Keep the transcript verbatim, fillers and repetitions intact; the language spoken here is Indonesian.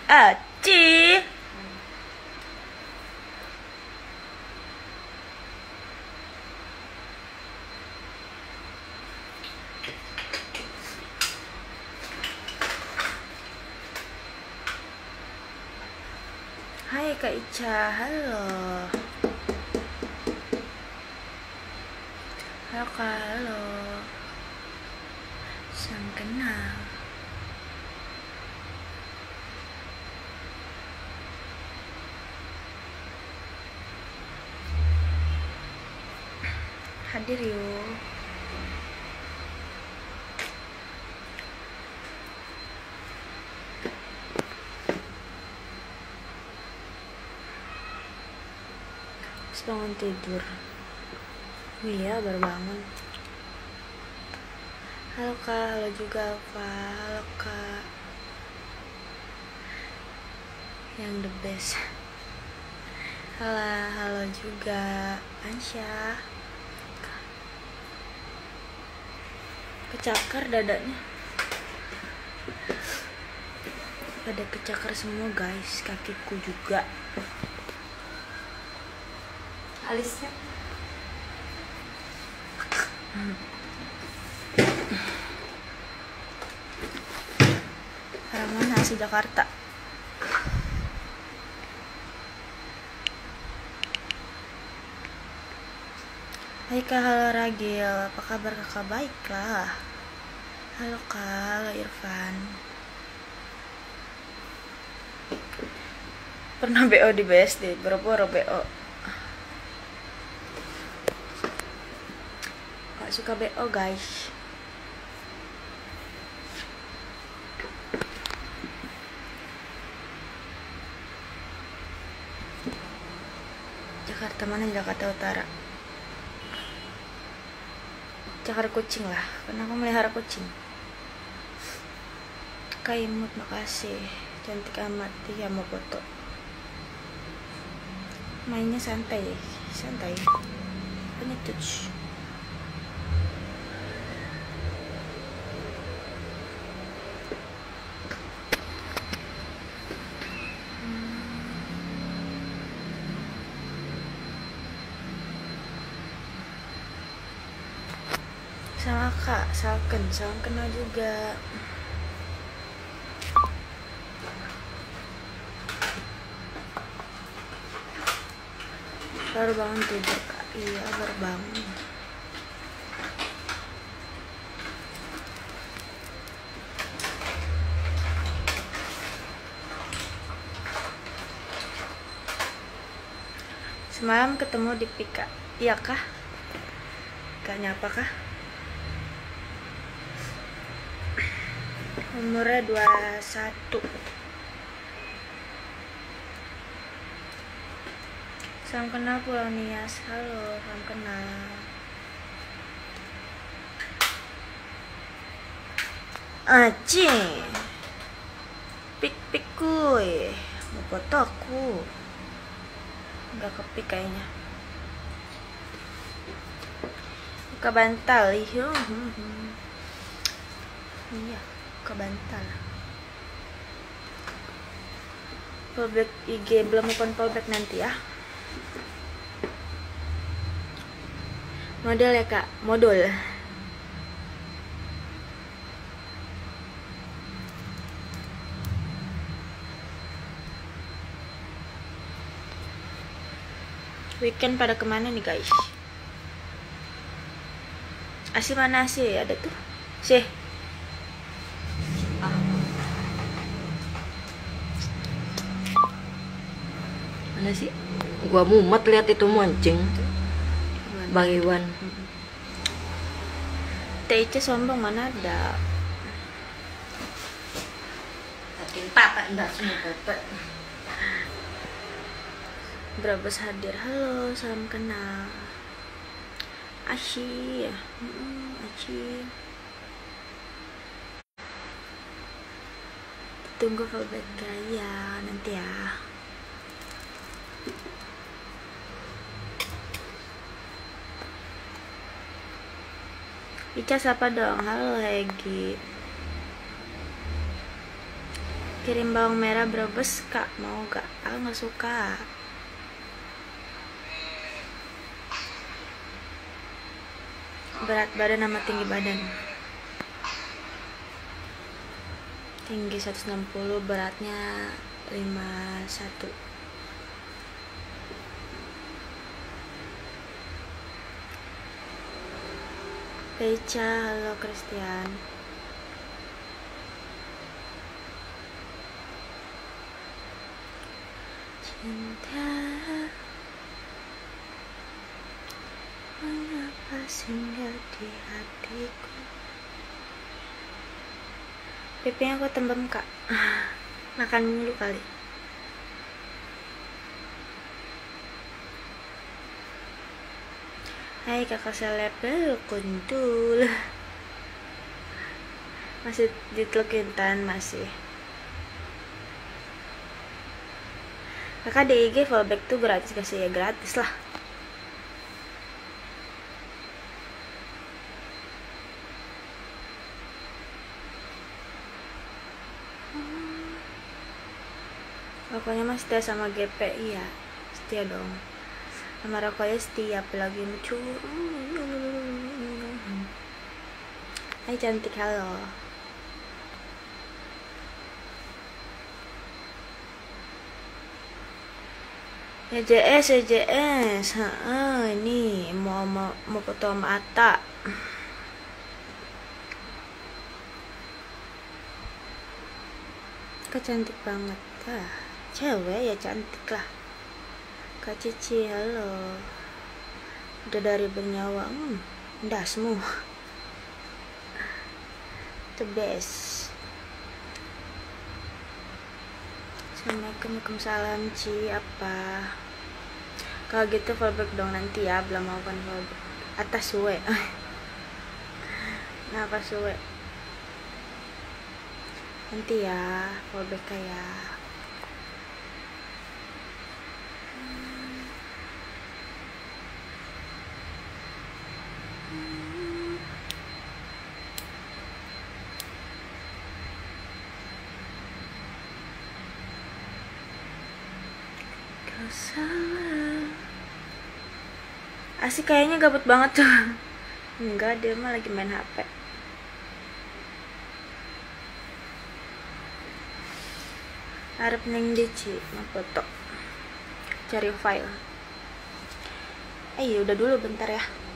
Aci. Hai Kak Ica, halo. Halo Kak, halo. Salam kenal. Hadir yuk. Terus bangun tidur. Iya, baru bangun. Halo Kak, halo juga Alfa. Halo Kak. Yang the best. Halo, halo juga Ansya. Kecakar dadanya. Pada kecakar semua guys, kakiku juga. Alisnya. Hmm. Haraman hasil Jakarta. Hai Kak, halo Ragil, apa kabar kakak? Baiklah. Halo Kak, halo Irfan. Pernah B O di B S D, boro-boro B O. Gak suka B O guys. Jakarta mana? Jakarta Utara. Jakarta kucing lah, karena aku melihara kucing. Kaimut, makasih. Cantik amat, dia mau foto. Mainnya santai, santai. Banyak touch. Sama Kak, salken, salam kenal juga. Baru bangun tidur Kak, iya baru bangun. Semalam ketemu di Pika, iya kah? Gak nyapa kah? Umurnya dua puluh satu. Salam kenal Pulau Nias. Halo, salam kenal. Aci. Pik-pik kuy. Mau foto aku. Enggak kepik kayaknya. Buka bantal. Iya. Iya. Ke bantal. Fallback I G belum open fallback nanti ya. Model ya Kak, modul. Weekend pada kemana nih guys? Asih mana sih? Ada tuh. Sih. Mana sih? Gua mumet lihat itu mancing. Bang Iwan. T I C sombong mana ada? Tapi papa enggak semua papa. Brebes hadir. Halo, salam kenal. Aci, hmm, Aci. Tunggu fallback ya nanti ya. Ica siapa dong? Halo Hegi. Kirim bawang merah Brebes kak, mau gak? Aku nggak suka. Berat badan sama tinggi badan. Tinggi seratus enam puluh, beratnya lima puluh satu. Peca, halo Christian. Cinta mengapa singgah di hatiku. Pipinya aku tembem kak. Makan mulu kali. Hai kakak selebel kuntul. Masih ditelukin tan masih. Kakak di I G fallback tuh gratis gak sih? Ya gratis lah. Pokoknya mas setia sama G P, iya setia dong. Sama rokoknya setia, apalagi lucu. Hai cantik, halo. E J S, E J S, ha, ini mau mau mau foto sama Atta. Kak cantik banget, ah, cewek ya cantik lah. Kak Cici, halo. Udah dari bernyawa, hmm, dasmu. The best. Assalamualaikum, waalaikumsalam Ci, apa? Kalau gitu fallback dong nanti ya, belum mau kan fallback. Atas suwe. Kenapa suwe? Nanti ya, fallback kayak. Asik kayaknya gabut banget tuh. Enggak, dia mah lagi main H P. Harap neng dici mau foto. Cari file. Eh, udah dulu bentar ya.